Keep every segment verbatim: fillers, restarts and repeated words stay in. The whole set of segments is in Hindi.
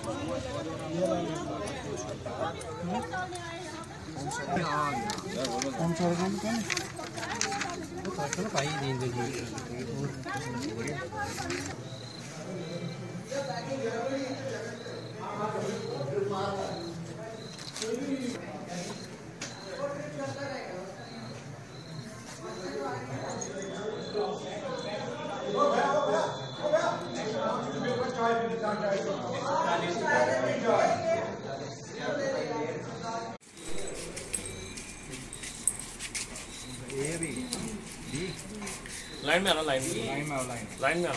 लाइन में आना, लाइन में लाइन में लाइन लाइन में आना।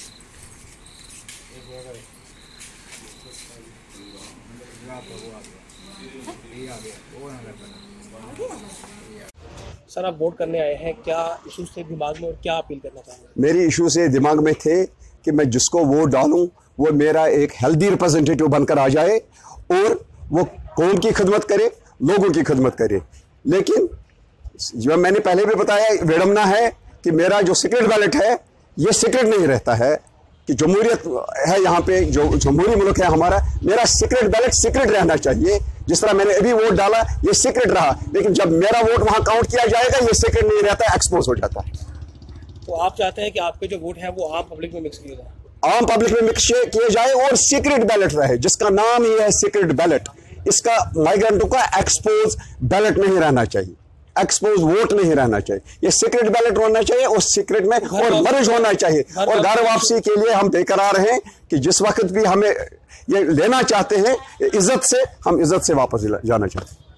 सर, आप वोट करने आए हैं, क्या इश्यूज थे दिमाग में और क्या अपील करना चाहेंगे? मेरी इश्यूज से दिमाग में थे कि मैं जिसको वोट डालूं वो मेरा एक हेल्दी रिप्रेजेंटेटिव बनकर आ जाए और वो कौम की खिदमत करे, लोगों की खिदमत करे। लेकिन जो मैंने पहले भी बताया, विडम्बना है कि मेरा जो सीक्रेट बैलेट है ये सीक्रेट नहीं रहता है कि जमहूरियत है यहाँ पे, जो जमहूरी मुल्क है हमारा, मेरा सीक्रेट बैलेट सीक्रेट रहना चाहिए। जिस तरह मैंने अभी वोट डाला ये सीक्रेट रहा, लेकिन जब मेरा वोट वहां काउंट किया जाएगा ये सीक्रेट नहीं रहता, एक्सपोज हो जाता है। तो आप चाहते हैं कि आपके जो वोट है वो आम पब्लिक में मिक्स किया जाए? आम पब्लिक में मिक्स किए जाए और सीक्रेट बैलेट रहे, जिसका नाम ही है सीक्रेट बैलेट। इसका माइग्रेंटों का एक्सपोज बैलेट नहीं रहना चाहिए, एक्सपोज वोट नहीं रहना चाहिए, ये सीक्रेट बैलेट होना चाहिए और सीक्रेट में और मर्ज होना चाहिए। और घर वापसी के लिए हम बेकरार हैं कि जिस वक्त भी हमें ये लेना चाहते हैं इज्जत से, हम इज्जत से वापस जाना चाहते हैं।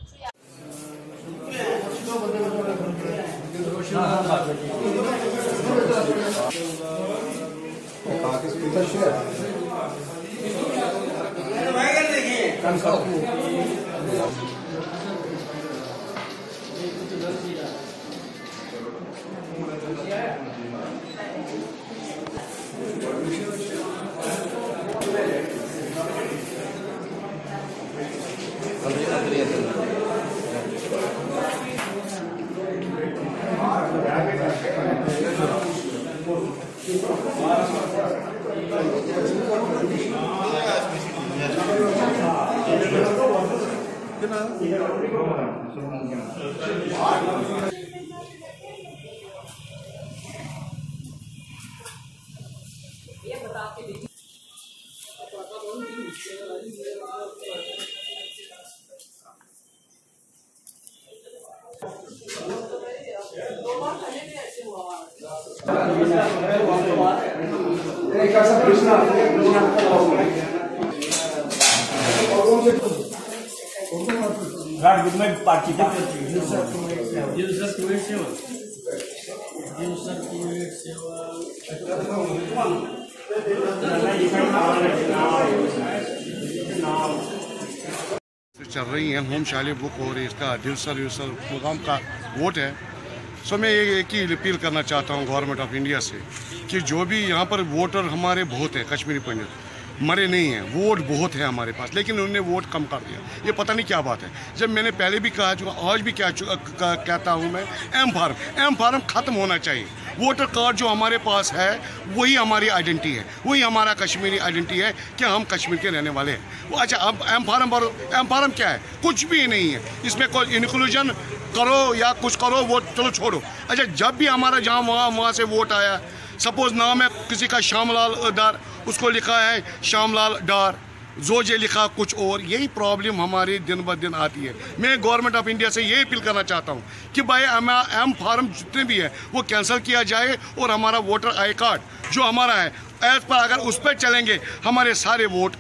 चल रही है होम शाली बुक और इसका दिलसर यूसर मुकाम का वोट है। सो मैं एक ही अपील करना चाहता हूँ गवर्नमेंट ऑफ इंडिया से कि जो भी यहाँ पर वोटर हमारे बहुत हैं, कश्मीरी पंडित मरे नहीं हैं, वोट बहुत है हमारे पास, लेकिन उन्होंने वोट कम कर दिया। ये पता नहीं क्या बात है। जब मैंने पहले भी कहा चुका, आज भी क्या कहता हूँ मैं, एम फार्म एम फार्म ख़त्म होना चाहिए। वोटर कार्ड जो हमारे पास है वही हमारी आइडेंटिटी है, वही हमारा कश्मीरी आइडेंटिटी है कि हम कश्मीर के रहने वाले हैं। वो अच्छा, अब एम फार्म भरो, एम फार्म क्या है? कुछ भी नहीं है इसमें। कोई इंक्लूजन करो या कुछ करो, वो चलो छोड़ो। अच्छा, जब भी हमारा जहाँ वहाँ वहाँ से वोट आया, सपोज नाम है किसी का श्यामलाल डार, उसको लिखा है श्यामलाल डार, जोजे लिखा कुछ और। यही प्रॉब्लम हमारी दिन ब दिन आती है। मैं गवर्नमेंट ऑफ इंडिया से ये अपील करना चाहता हूँ कि भाई एम फार्म जितने भी है वो कैंसिल किया जाए और हमारा वोटर आई कार्ड जो हमारा है एज पर, अगर उस पर चलेंगे हमारे सारे वोट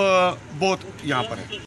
बहुत यहाँ पर है।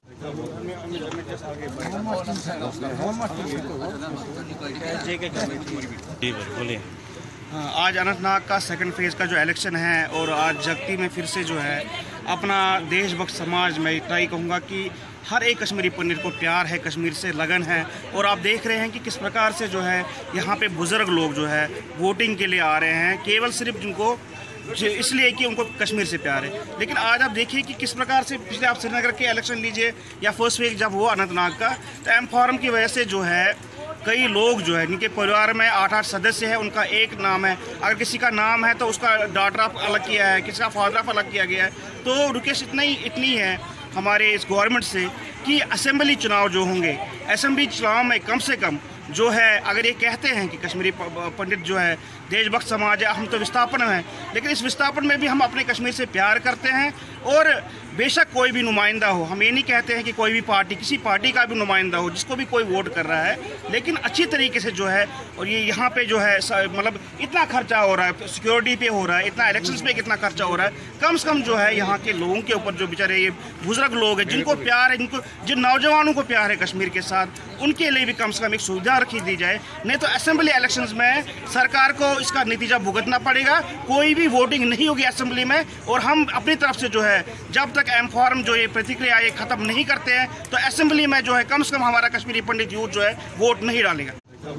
आज अनंतनाग का सेकंड फेज़ का जो इलेक्शन है और आज जगती में फिर से जो है अपना देशभक्त समाज, मैं इतना ही कहूँगा कि हर एक कश्मीरी पंडित को प्यार है, कश्मीर से लगन है। और आप देख रहे हैं कि किस प्रकार से जो है यहाँ पे बुज़ुर्ग लोग जो है वोटिंग के लिए आ रहे हैं, केवल सिर्फ जिनको इसलिए कि उनको कश्मीर से प्यार है। लेकिन आज आप देखिए कि किस प्रकार से पिछले आप श्रीनगर के इलेक्शन लीजिए या फर्स्ट फेज जब हुआ अनंतनाग का, तो एम फार्म की वजह से जो है कई लोग जो है जिनके परिवार में आठ आठ सदस्य है, उनका एक नाम है। अगर किसी का नाम है तो उसका डॉटर ऑफ अलग किया है, किसी का फादर ऑफ अलग किया गया है। तो रिक्वेस्ट इतना ही इतनी है हमारे इस गवर्नमेंट से कि असेंबली चुनाव जो होंगे, असेंबली चुनाव में कम से कम जो है, अगर ये कहते हैं कि कश्मीरी पंडित जो है देशभक्त समाज है, हम तो विस्थापन हैं, लेकिन इस विस्थापन में भी हम अपने कश्मीर से प्यार करते हैं। और बेशक कोई भी नुमाइंदा हो, हम ये नहीं कहते हैं कि कोई भी पार्टी, किसी पार्टी का भी नुमाइंदा हो जिसको भी कोई वोट कर रहा है, लेकिन अच्छी तरीके से जो है, और ये यहाँ पे जो है मतलब इतना खर्चा हो रहा है, सिक्योरिटी पे हो रहा है, इतना इलेक्शंस पे कितना खर्चा हो रहा है, कम से कम जो है यहाँ के लोगों के ऊपर, जो बेचारे ये बुजुर्ग लोग हैं जिनको प्यार है, जिनको जिन नौजवानों को प्यार है कश्मीर के साथ, उनके लिए भी कम से कम एक सुविधा रखी दी जाए। नहीं तो असेंबली इलेक्शंस में सरकार को इसका नतीजा भुगतना पड़ेगा। कोई भी वोटिंग नहीं होगी असेंबली में, और हम अपनी तरफ से जो है जब तक एम फॉर्म जो ये प्रतिक्रिया ये खत्म नहीं करते हैं, तो असेंबली में जो है कम से कम हमारा कश्मीरी पंडित यूथ जो है वोट नहीं डालेगा।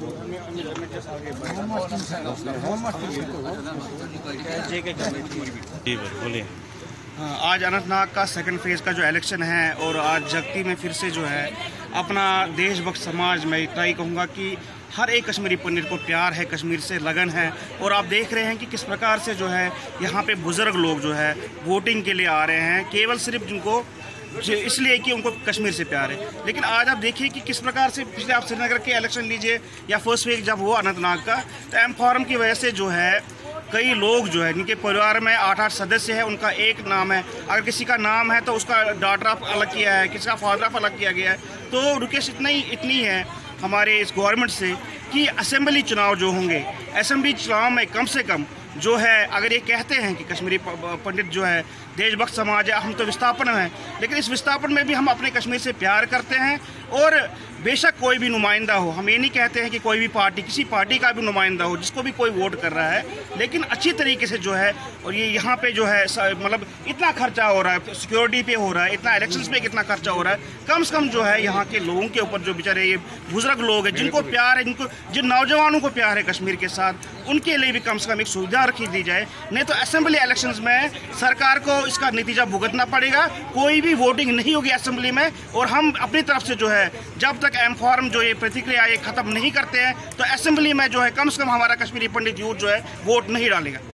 बोलिए। आज अनंतनाग का सेकंड फेज़ का जो इलेक्शन है, और आज जगती में फिर से जो है अपना देशभक्त समाज, मैं इतना ही कहूँगा कि हर एक कश्मीरी पंडित को प्यार है, कश्मीर से लगन है। और आप देख रहे हैं कि किस प्रकार से जो है यहाँ पे बुज़ुर्ग लोग जो है वोटिंग के लिए आ रहे हैं, केवल सिर्फ जिनको इसलिए कि उनको कश्मीर से प्यार है। लेकिन आज आप देखिए कि किस प्रकार से, पिछले आप श्रीनगर के इलेक्शन लीजिए या फर्स्ट फेज जब हुआ अनंतनाग का, तो एम फॉर्म की वजह से जो है कई लोग जो है जिनके परिवार में आठ आठ सदस्य है, उनका एक नाम है। अगर किसी का नाम है तो उसका डॉटर ऑफ अलग किया है, किसी का फादर ऑफ अलग किया गया है। तो रिक्वेस्ट इतना ही इतनी है हमारे इस गवर्नमेंट से कि असेंबली चुनाव जो होंगे, असेंबली चुनाव में कम से कम जो है, अगर ये कहते हैं कि कश्मीरी पंडित जो है देशभक्त समाज है, हम तो विस्थापन हैं, लेकिन इस विस्थापन में भी हम अपने कश्मीर से प्यार करते हैं। और बेशक कोई भी नुमाइंदा हो, हम ये नहीं कहते हैं कि कोई भी पार्टी, किसी पार्टी का भी नुमाइंदा हो जिसको भी कोई वोट कर रहा है, लेकिन अच्छी तरीके से जो है, और ये यहाँ पे जो है मतलब इतना खर्चा हो रहा है, सिक्योरिटी पे हो रहा है, इतना इलेक्शंस पे कितना खर्चा हो रहा है, कम से कम जो है यहाँ के लोगों के ऊपर, जो बेचारे ये बुजुर्ग लोग हैं जिनको प्यार है, जिनको जिन नौजवानों को प्यार है कश्मीर के साथ, उनके लिए भी कम से कम एक सुविधा रखी दी जाए। नहीं तो असेंबली इलेक्शंस में सरकार को इसका नतीजा भुगतना पड़ेगा। कोई भी वोटिंग नहीं होगी असेंबली में, और हम अपनी तरफ से जो है जब तक एम फॉर्म जो ये प्रतिक्रिया ये खत्म नहीं करते हैं, तो असेंबली में जो है कम से कम हमारा कश्मीरी पंडित यूथ जो है वोट नहीं डालेगा।